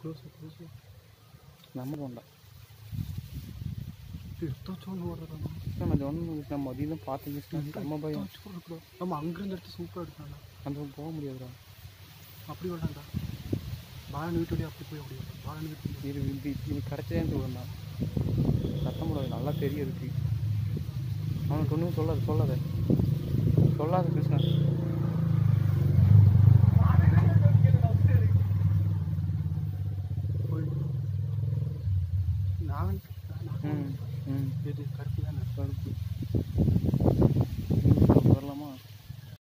நம்ம போண்டா நம்ம மதியம் பார்த்து நம்ம பயம் நம்ம அங்கேருந்து எடுத்து சூப்பராக எடுத்தாங்க. அந்த போக முடியாதுடா. அப்படி வேண்டாம்டா. பாலன் வீட்டு வழியாக அப்படி போய் முடியாது. பாலன் வீட்டு இது கரைச்சேன்னு சொல்லணும்டா. சத்தம் முடியாது. நல்லா தெரியும் இருக்கு. அவனுக்கு ஒன்றும் சொல்லாத கிருஷ்ணா. இது கருப்பு தானே. கருப்பு